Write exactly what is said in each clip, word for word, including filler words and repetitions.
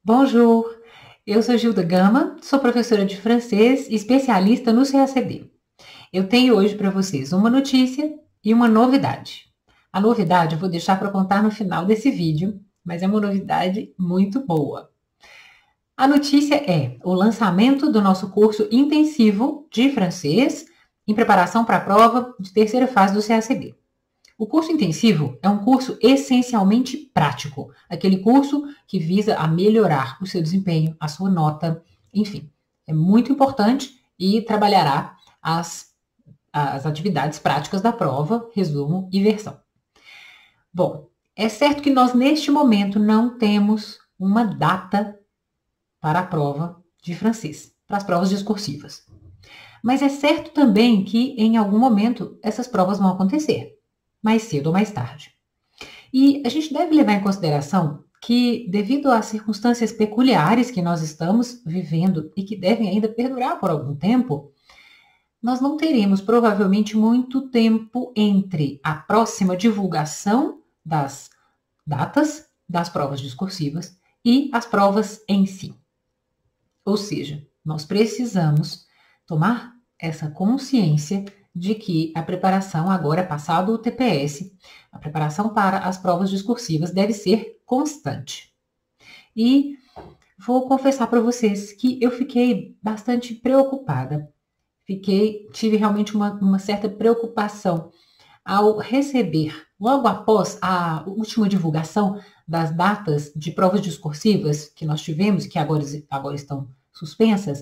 Bonjour, eu sou Gilda Gama, sou professora de francês e especialista no C A C D. Eu tenho hoje para vocês uma notícia e uma novidade. A novidade eu vou deixar para contar no final desse vídeo, mas é uma novidade muito boa. A notícia é o lançamento do nosso curso intensivo de francês em preparação para a prova de terceira fase do C A C D. O curso intensivo é um curso essencialmente prático, aquele curso que visa a melhorar o seu desempenho, a sua nota, enfim, é muito importante e trabalhará as, as atividades práticas da prova, resumo e versão. Bom, é certo que nós neste momento não temos uma data para a prova de francês, para as provas discursivas. Mas é certo também que em algum momento essas provas vão acontecer, mais cedo ou mais tarde. E a gente deve levar em consideração que, devido às circunstâncias peculiares que nós estamos vivendo e que devem ainda perdurar por algum tempo, nós não teremos provavelmente muito tempo entre a próxima divulgação das datas das provas discursivas e as provas em si. Ou seja, nós precisamos tomar essa consciência de que a preparação, agora passado o T P S, a preparação para as provas discursivas deve ser constante. E vou confessar para vocês que eu fiquei bastante preocupada. Fiquei, tive realmente uma, uma certa preocupação ao receber, logo após a última divulgação das datas de provas discursivas que nós tivemos, que agora, agora estão suspensas.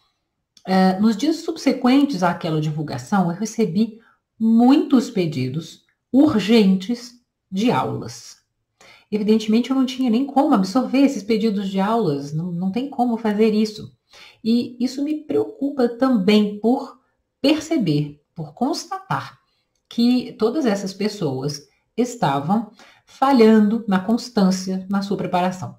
Uh, nos dias subsequentes àquela divulgação, eu recebi muitos pedidos urgentes de aulas. Evidentemente, eu não tinha nem como absorver esses pedidos de aulas, não, não tem como fazer isso. E isso me preocupa também por perceber, por constatar que todas essas pessoas estavam falhando na constância na sua preparação.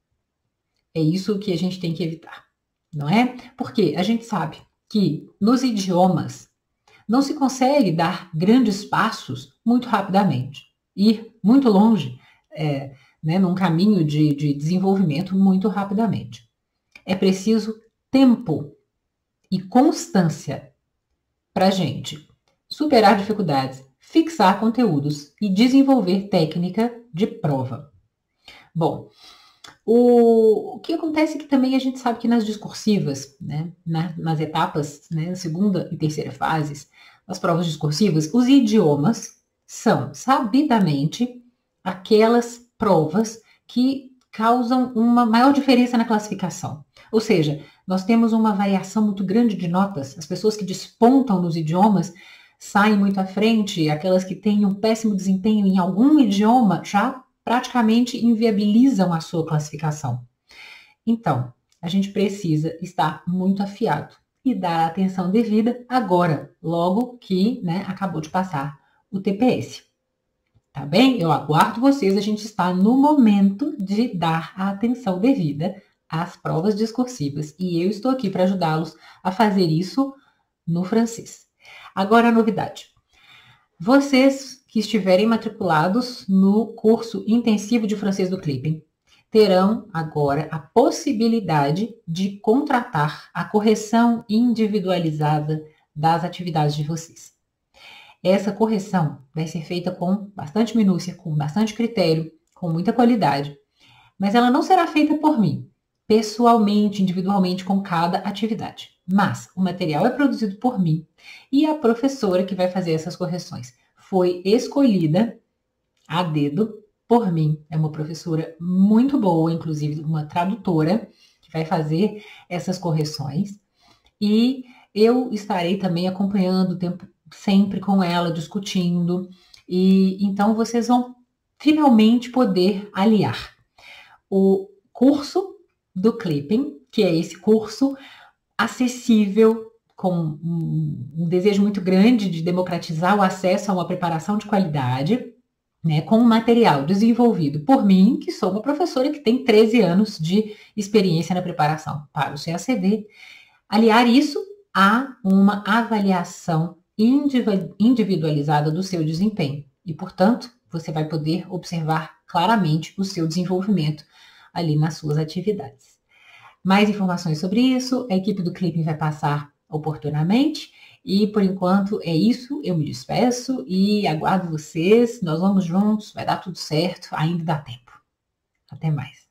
É isso que a gente tem que evitar. Não é? Porque a gente sabe que nos idiomas não se consegue dar grandes passos muito rapidamente, ir muito longe, é, né, num caminho de, de desenvolvimento muito rapidamente. É preciso tempo e constância para a gente superar dificuldades, fixar conteúdos e desenvolver técnica de prova. Bom, O, o que acontece é que também a gente sabe que nas discursivas, né, na, nas etapas, né, segunda e terceira fases, nas provas discursivas, os idiomas são, sabidamente, aquelas provas que causam uma maior diferença na classificação. Ou seja, nós temos uma variação muito grande de notas. As pessoas que despontam nos idiomas saem muito à frente, aquelas que têm um péssimo desempenho em algum idioma já praticamente inviabilizam a sua classificação. Então, a gente precisa estar muito afiado e dar a atenção devida agora, logo que, né, acabou de passar o T P S. Tá bem? Eu aguardo vocês, a gente está no momento de dar a atenção devida às provas discursivas e eu estou aqui para ajudá-los a fazer isso no francês. Agora a novidade. Vocês que estiverem matriculados no curso intensivo de francês do Clipping terão agora a possibilidade de contratar a correção individualizada das atividades de vocês. Essa correção vai ser feita com bastante minúcia, com bastante critério, com muita qualidade, mas ela não será feita por mim, pessoalmente, individualmente, com cada atividade. Mas o material é produzido por mim e a professora que vai fazer essas correções foi escolhida a dedo por mim. É uma professora muito boa, inclusive uma tradutora, que vai fazer essas correções. E eu estarei também acompanhando o tempo sempre com ela, discutindo. E então vocês vão finalmente poder aliar o curso do Clipping, que é esse curso acessível, com um, um desejo muito grande de democratizar o acesso a uma preparação de qualidade, né, com um material desenvolvido por mim, que sou uma professora que tem treze anos de experiência na preparação para o C A C D, aliar isso a uma avaliação individualizada do seu desempenho. E, portanto, você vai poder observar claramente o seu desenvolvimento ali nas suas atividades. Mais informações sobre isso, a equipe do Clipping vai passar oportunamente. E, por enquanto, é isso. Eu me despeço e aguardo vocês. Nós vamos juntos, vai dar tudo certo, ainda dá tempo. Até mais.